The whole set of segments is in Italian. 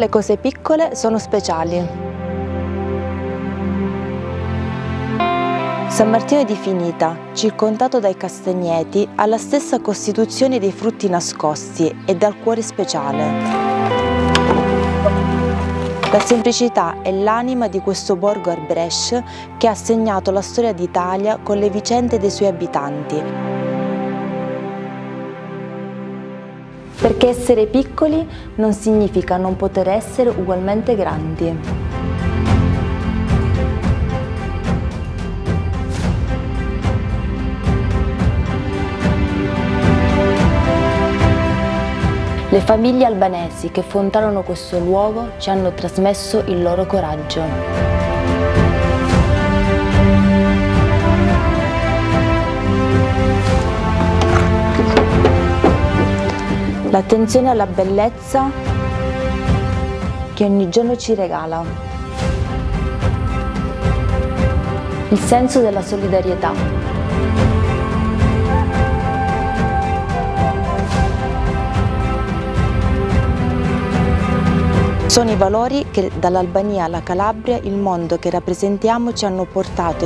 le cose piccole sono speciali. San Martino di Finita, circondato dai castagneti, ha la stessa costituzione dei frutti nascosti e dal cuore speciale. La semplicità è l'anima di questo borgo arbresce che ha segnato la storia d'Italia con le vicende dei suoi abitanti. Perché essere piccoli non significa non poter essere ugualmente grandi. Le famiglie albanesi che fondarono questo luogo ci hanno trasmesso il loro coraggio. L'attenzione alla bellezza che ogni giorno ci regala. Il senso della solidarietà. Sono i valori che dall'Albania alla Calabria il mondo che rappresentiamo ci hanno portato.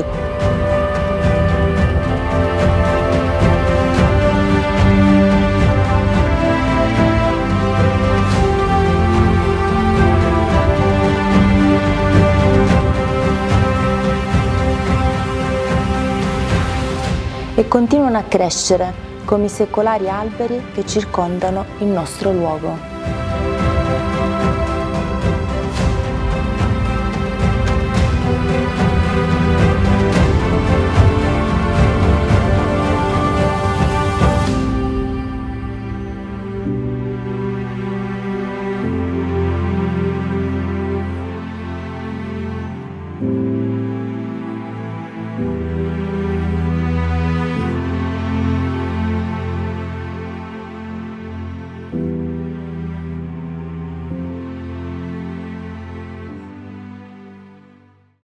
E continuano a crescere come i secolari alberi che circondano il nostro luogo.